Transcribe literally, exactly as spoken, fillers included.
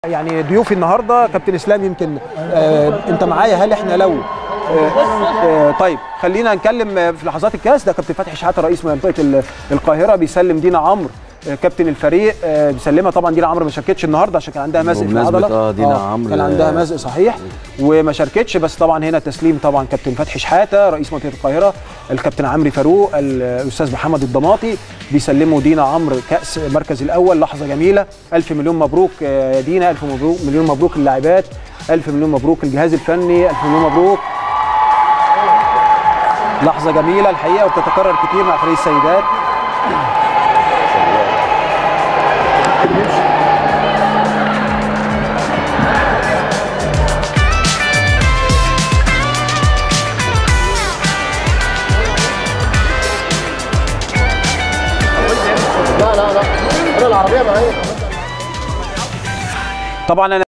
يعني ضيوفي النهارده كابتن اسلام يمكن آه انت معايا. هل احنا لو آه آه طيب خلينا نتكلم في لحظات الكاس. ده كابتن فتحي شحاته رئيس منطقه القاهره بيسلم دينا عمرو آه كابتن الفريق آه بيسلمها. طبعا دينا عمرو ما شاركتش النهارده عشان كان عندها مزق في العضله. اه دينا عمرو كان عندها مزق صحيح وما شاركتش. بس طبعا هنا تسليم طبعا كابتن فتحي شحاته رئيس منطقه القاهره، الكابتن عمرو فاروق، الاستاذ محمد الضماطي بيسلموا دينا عمرو كاس المركز الاول. لحظه جميله. الف مليون مبروك يا دينا، الف مبروك مليون مبروك للاعبات، الف مليون مبروك الجهاز الفني، الف مليون مبروك. لحظه جميله الحقيقه وبتتكرر كتير مع فريق السيدات. لا لا لا انا العربيه معايا طبعا. أنا